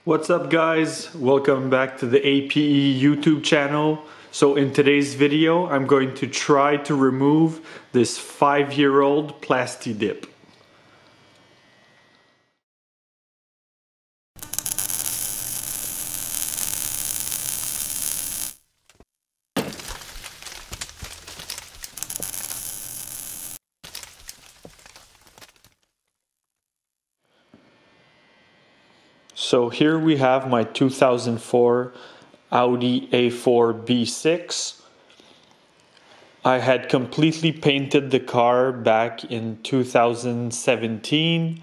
What's up guys? Welcome back to the APE YouTube channel. So in today's video, I'm going to try to remove this 5-year-old Plastidip. So here we have my 2004 Audi A4 B6. I had completely painted the car back in 2017.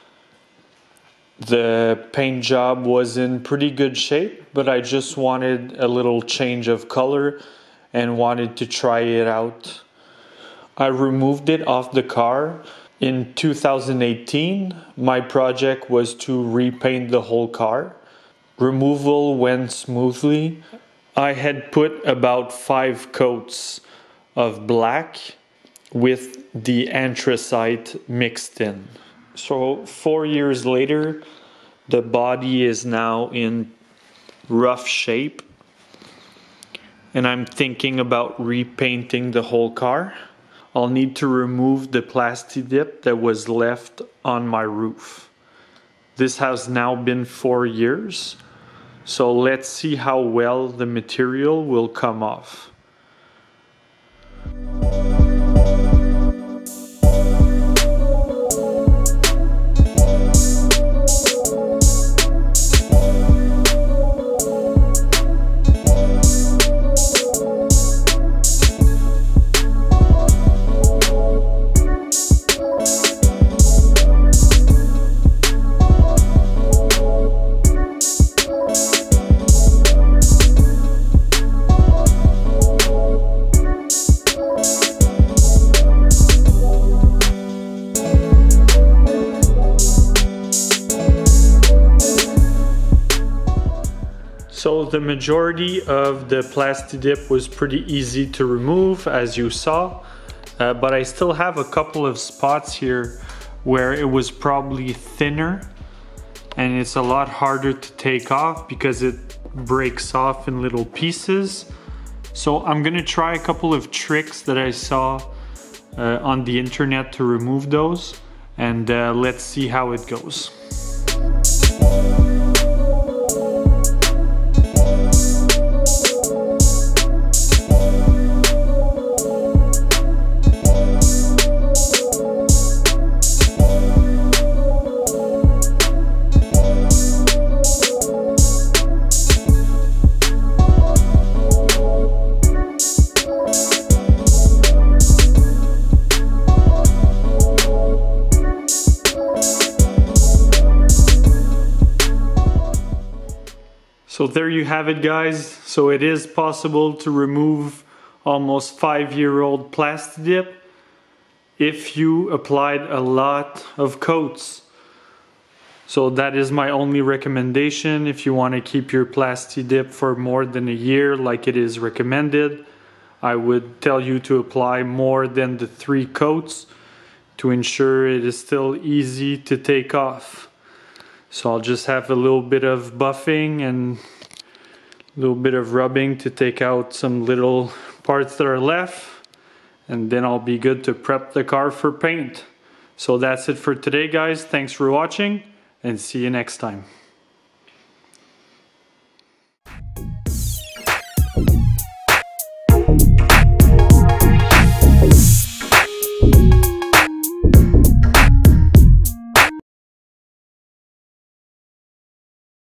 The paint job was in pretty good shape, but I just wanted a little change of color and wanted to try it out. I removed it off the car. In 2018, my project was to repaint the whole car. Removal went smoothly. I had put about 5 coats of black with the anthracite mixed in. So 4 years later, the body is now in rough shape, and I'm thinking about repainting the whole car. I'll need to remove the Plastidip that was left on my roof. This has now been 4 years, so let's see how well the material will come off. So the majority of the Plastidip was pretty easy to remove, as you saw, but I still have a couple of spots here where it was probably thinner, and it's a lot harder to take off because it breaks off in little pieces. So I'm gonna try a couple of tricks that I saw on the internet to remove those, and let's see how it goes. So there you have it guys. So it is possible to remove almost 5-year-old Plastidip if you applied a lot of coats. So that is my only recommendation. If you want to keep your Plastidip for more than a year like it is recommended, I would tell you to apply more than the 3 coats to ensure it is still easy to take off. So I'll just have a little bit of buffing and a little bit of rubbing to take out some little parts that are left, and then I'll be good to prep the car for paint. So that's it for today guys. Thanks for watching, and see you next time.